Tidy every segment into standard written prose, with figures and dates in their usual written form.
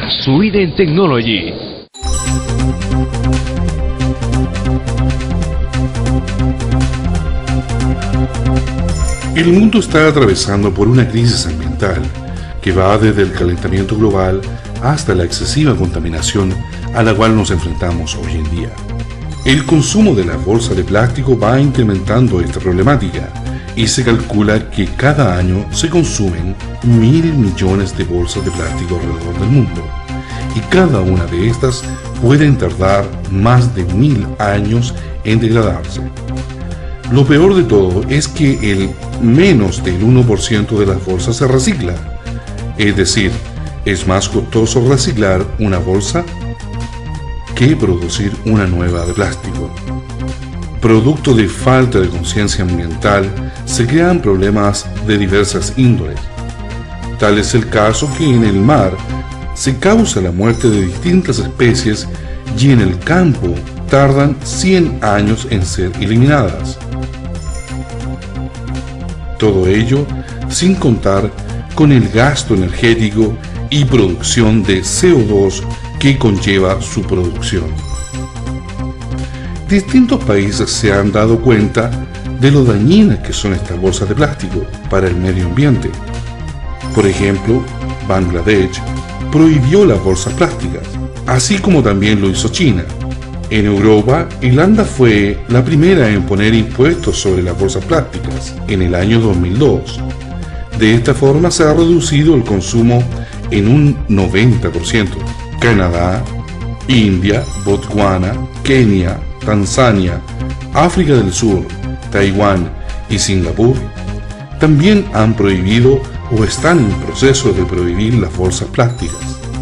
Sweden Technology. El mundo está atravesando por una crisis ambiental que va desde el calentamiento global hasta la excesiva contaminación a la cual nos enfrentamos hoy en día. El consumo de la bolsa de plástico va incrementando esta problemática y se calcula que cada año se consumen 1.000 millones de bolsas de plástico alrededor del mundo, y cada una de estas pueden tardar más de 1.000 años en degradarse. Lo peor de todo es que el menos del 1% de las bolsas se recicla, es decir, es más costoso reciclar una bolsa que producir una nueva de plástico. Producto de falta de conciencia ambiental, se crean problemas de diversas índoles. Tal es el caso que en el mar se causa la muerte de distintas especies y en el campo tardan 100 años en ser eliminadas. Todo ello sin contar con el gasto energético y producción de CO2 que conlleva su producción. Distintos países se han dado cuenta de lo dañinas que son estas bolsas de plástico para el medio ambiente. Por ejemplo, Bangladesh prohibió las bolsas plásticas, así como también lo hizo China. En Europa, Irlanda fue la primera en poner impuestos sobre las bolsas plásticas en el año 2002. De esta forma se ha reducido el consumo en un 90%. Canadá, India, Botswana, Kenia, Tanzania, África del Sur, Taiwán y Singapur también han prohibido o están en proceso de prohibir las bolsas plásticas.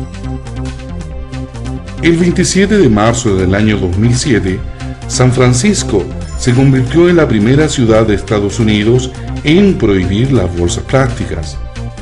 El 27 de marzo del año 2007, San Francisco se convirtió en la primera ciudad de Estados Unidos en prohibir las bolsas plásticas.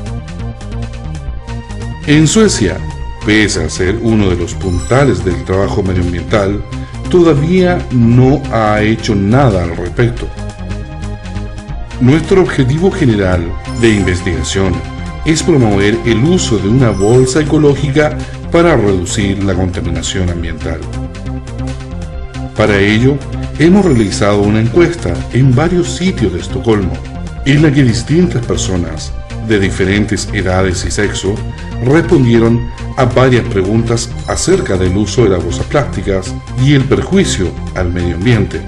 En Suecia, pese a ser uno de los puntales del trabajo medioambiental, todavía no ha hecho nada al respecto. Nuestro objetivo general de investigación es promover el uso de una bolsa ecológica para reducir la contaminación ambiental. Para ello, hemos realizado una encuesta en varios sitios de Estocolmo, en la que distintas personas de diferentes edades y sexo respondieron a varias preguntas acerca del uso de las bolsas plásticas y el perjuicio al medio ambiente.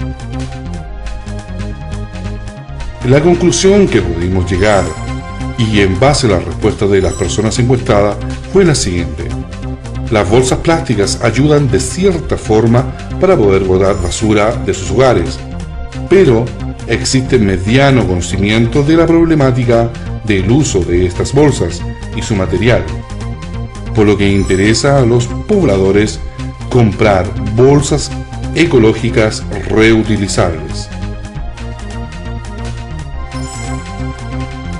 La conclusión que pudimos llegar, y en base a la respuesta de las personas encuestadas, fue la siguiente: las bolsas plásticas ayudan de cierta forma para poder botar basura de sus hogares, pero existe mediano conocimiento de la problemática del uso de estas bolsas y su material, por lo que interesa a los pobladores comprar bolsas ecológicas reutilizables.